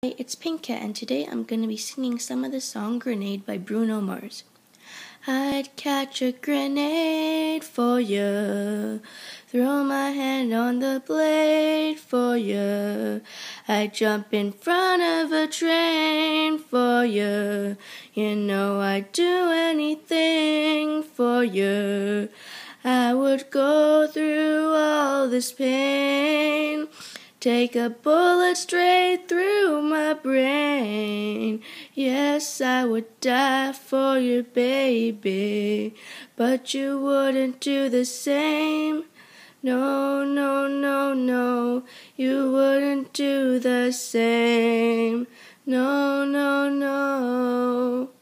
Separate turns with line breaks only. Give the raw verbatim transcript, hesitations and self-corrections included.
Hi, it's Pinkett, and today I'm going to be singing some of the song Grenade by Bruno Mars. I'd catch a grenade for you, throw my hand on the blade for you. I'd jump in front of a train for you, you know I'd do anything for you. I would go through all this pain, take a bullet straight through my brain. Yes, I would die for you, baby, but you wouldn't do the same. No, no, no, no, you wouldn't do the same. No, no, no.